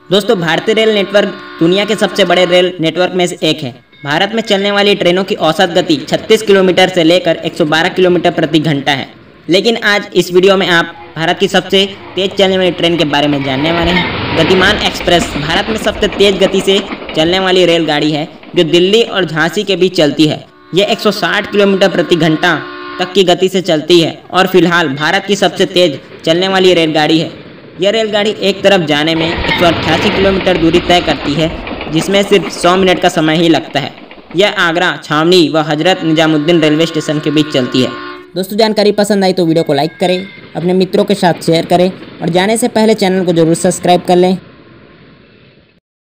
दोस्तों, भारतीय rail network दुनिया के सबसे बड़े रेल नेटवर्क में से एक है। भारत में चलने वाली ट्रेनों की औसत गति 36 किलोमीटर से लेकर 112 किलोमीटर प्रति घंटा है। लेकिन आज इस वीडियो में आप भारत की सबसे तेज चलने वाली ट्रेन के बारे में जानने वाले हैं। गतिमान एक्सप्रेस भारत में सबसे तेज गति से चलने वाली रेलगाड़ी है, जो दिल्ली और झांसी के बीच चलती है। यह 160 किलोमीटर प्रति घंटा तक की गति से चलती है और फिलहाल भारत की सबसे तेज चलने वाली रेलगाड़ी है। यह रेलगाड़ी एक तरफ जाने में 188 किलोमीटर दूरी तय करती है, जिसमें सिर्फ 100 मिनट का समय ही लगता है। यह आगरा, छावनी व हजरत निजामुद्दीन रेलवे स्टेशन के बीच चलती है। दोस्तों, जानकारी पसंद आई तो वीडियो को लाइक करें, अपने मित्रों के साथ शेयर करें और जाने से पहले चैनल को जरूर सब्सक्राइब कर लें।